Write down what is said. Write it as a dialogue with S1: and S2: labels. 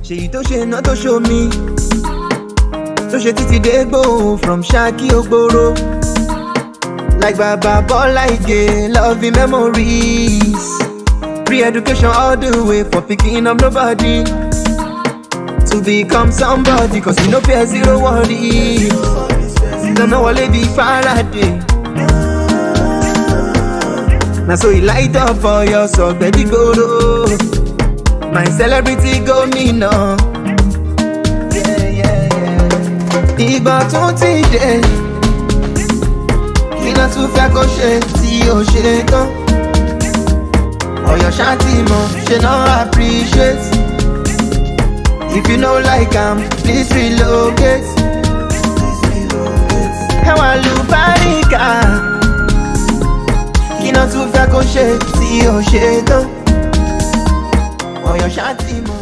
S1: Ṣèyí tó ṣe iná tó show me. Tó ṣe títí dégbò from Ṣakí Ògbóró. Like Baba Bola Ige, loving memories. Free education all the way for picking up nobody. To become somebody, cause you no fear zero worry. Don't know what lady Faraday. Now so he light up for your soul, baby go. My celebrity go me now. Ìgbà tó ti dé, kí ló tún fẹ́ kó ṣe tí ó ṣe tán. Ọ̀yọ́ ṣáàtì mọ̀ ṣe náà appreciate. If you no like am, please relocate. Ẹ wá lu Báríkà, kí ló tún fẹ́ kó ṣe tí ó ṣe tán. Ọ̀yọ́ ṣáàtì mọ̀.